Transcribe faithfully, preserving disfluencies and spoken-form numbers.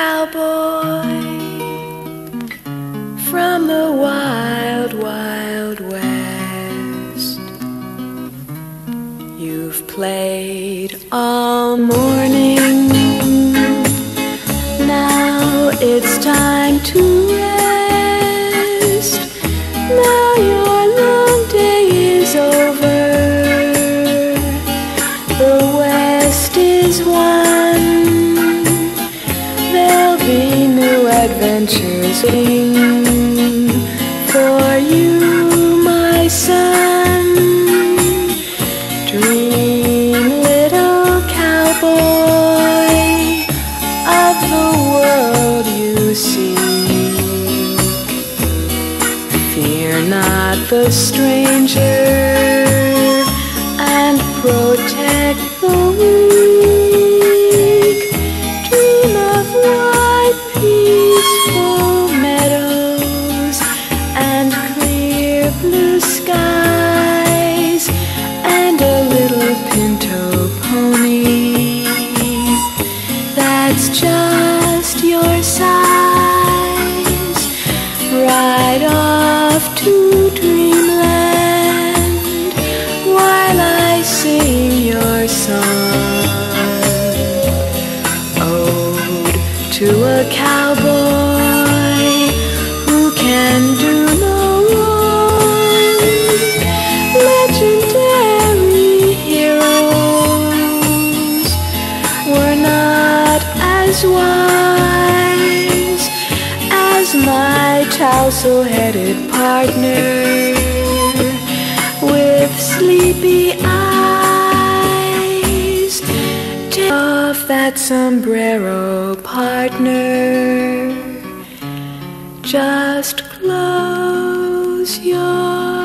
cowboy from the wild, wild west. You've played all morning, now it's time to rest. Now your long day is over, the West is won. There'll be new adventures waiting for you, my son. Dream, little cowboy, of the world you seek. Fear not the stranger, and protect the weak. Dream of wide, peaceful meadows and clear blue skies, and a little pinto pony that's just your size. Ride off to dreamland while I sing your song. Ode to a cowboy who can do no wrong. Legendary heroes were not as wise as my tousle-headed partner with sleepy eyes. Take off that sombrero, partner. Just close your